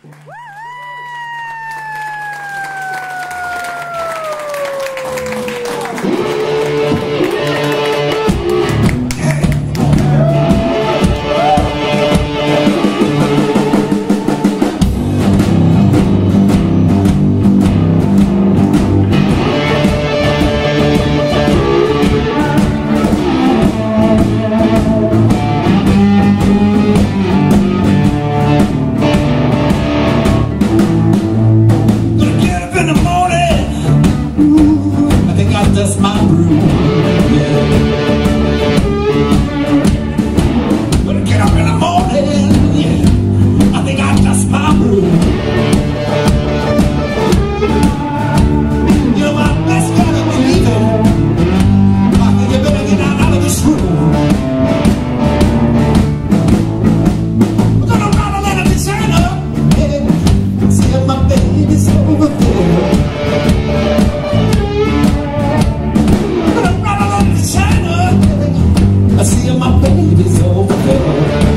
That's my broom, yeah. Gonna get up in the morning, yeah. I think I dust my broom. You know my best gotta be leaving. I think you better get out of this room. We're gonna run a little designer, yeah. See if my baby's over there. I see my baby's over there.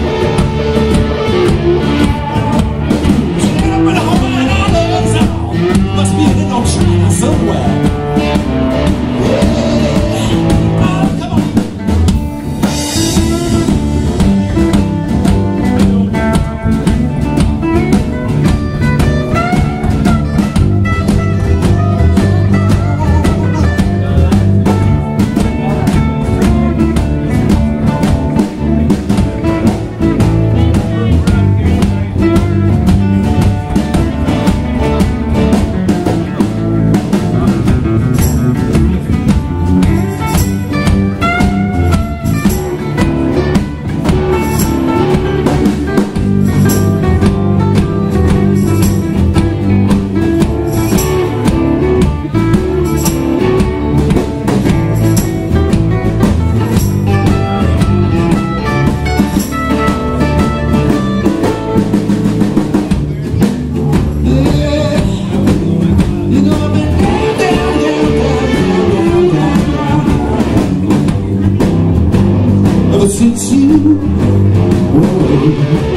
She got up in the Hawaiian Islands. Must be in China somewhere. Yeah. Come on. Since you were away.